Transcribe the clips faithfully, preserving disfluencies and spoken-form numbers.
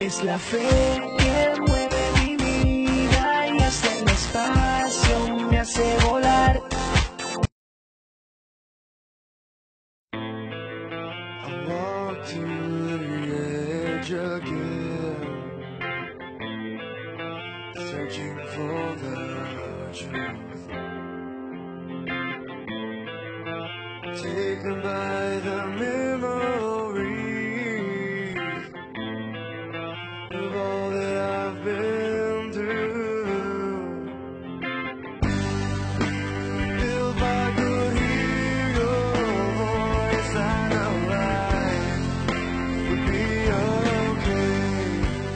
Es la fe que mueve mi vida y hasta el espacio me hace volar. I walk to the edge again, searching for the truth, taken by the memories of all that I've been through. If I could hear your voice, I know I would be okay.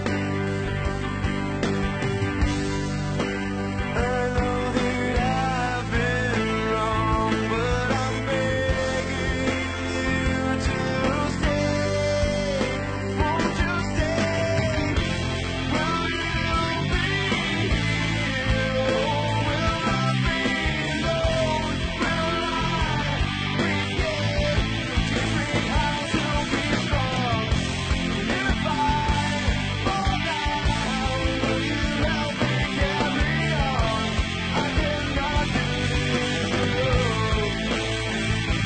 I know that I've been wrong, but I'm begging you to stay. Won't you stay? Will you be here? Will I be alone? Will I begin to teach me how to be strong? And if I fall down, will you help me carry on? I cannot do this alone.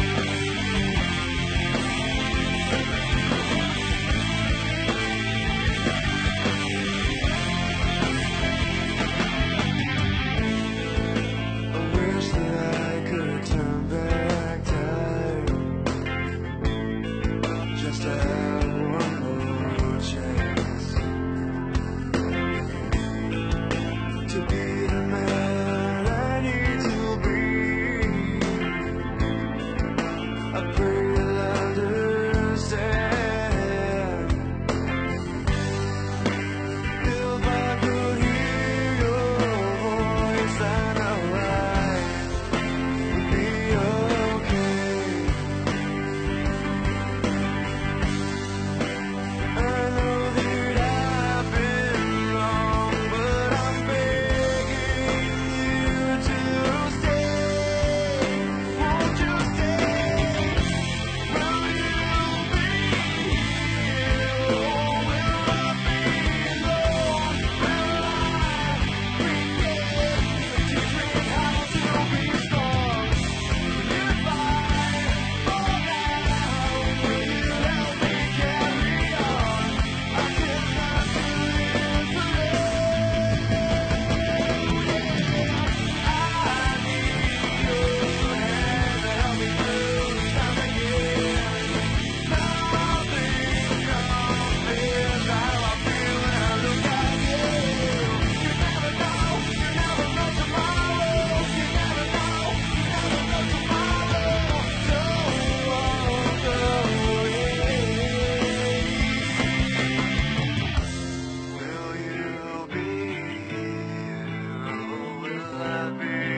I wish that I could turn back time, just to have one more chance to be the man I need to be. I pray you'll understand. If I could hear your voice, I know I would be okay. I know that I've been wrong, but I'm begging you to stay. Won't you stay? Will you be here? Or will I be alone? Will I begin to teach me how to be strong? And if I fall down, will you help me carry on? I cannot do this alone. I need your hand to help me through this time again. Nothing compares to how I feel when I look at you. You never know, you never know tomorrow. You never know, you never know tomorrow. So walk away. Will you be here, or will I be